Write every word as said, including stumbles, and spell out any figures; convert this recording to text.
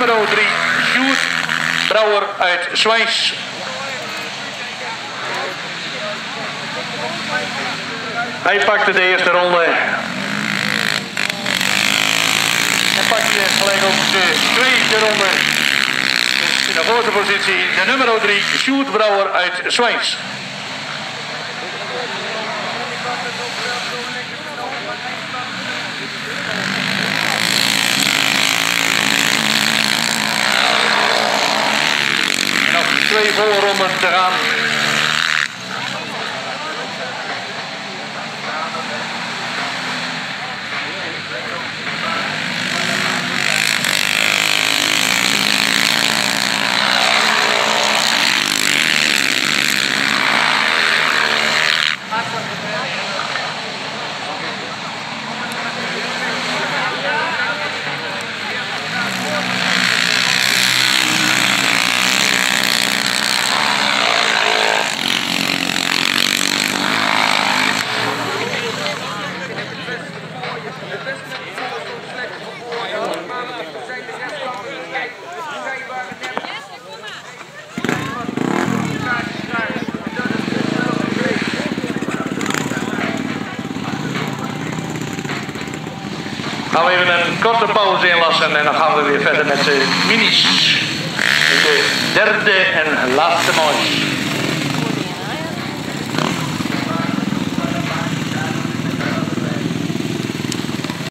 nummer drie, Sjoerd Brouwer uit Zwijns. Hij pakte de eerste ronde. En pakte gelijk ook de tweede ronde. In de voorste positie de nummer drie, Sjoerd Brouwer uit Zwijns. Nog twee voorronden te gaan. Gaan we even een korte pauze inlassen en dan gaan we weer verder met de minis. De derde en laatste moois.